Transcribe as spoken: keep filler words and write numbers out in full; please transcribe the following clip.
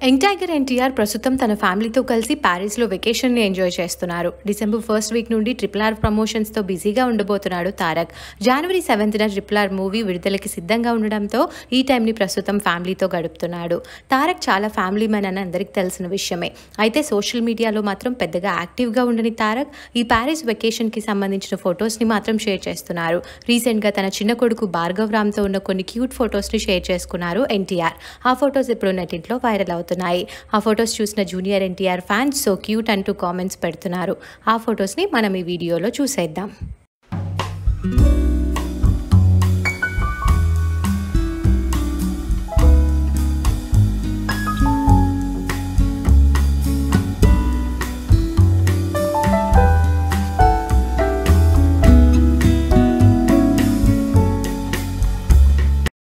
Young tiger NTR ప్రస్తుతం తన ఫ్యామిలీతో కలిసి ప్యారిస్లో వెకేషన్ని ఎంజాయ్ చేస్తున్నారు. డిసెంబర్ ఫస్ట్ వీక్ నుండి ట్రిపుల్ ఆర్ ప్రమోషన్స్తో బిజీగా ఉండబోతున్నాడు తారక్. జనవరి సెవెంత్న ట్రిపుల్ ఆర్ మూవీ విడుదలకి సిద్ధంగా ఉండడంతో ఈ టైంని ప్రస్తుతం ఫ్యామిలీతో గడుపుతున్నాడు. తారక్ చాలా ఫ్యామిలీ మ్యాన్ అని అందరికీ తెలిసిన విషయమే. అయితే సోషల్ మీడియాలో మాత్రం పెద్దగా యాక్టివ్గా ఉండని తారక్ ఈ ప్యారిస్ వెకేషన్కి సంబంధించిన ఫొటోస్ని మాత్రం షేర్ చేస్తున్నారు. రీసెంట్గా తన చిన్న కొడుకు భార్గవ్ రామ్తో ఉన్న కొన్ని క్యూట్ ఫొటోస్ని షేర్ చేసుకున్నారు ఎన్టీఆర్. ఆ ఫొటోస్ ఇప్పుడు నెట్టింట్లో వైరల్ అవుతున్నాయి. ఆ ఫొటోస్ చూసిన junior NTR fans so cute అంటూ కామెంట్స్ పెడుతున్నారు. ఆ ఫొటోస్ని మనం ఈ వీడియోలో చూసేద్దాం.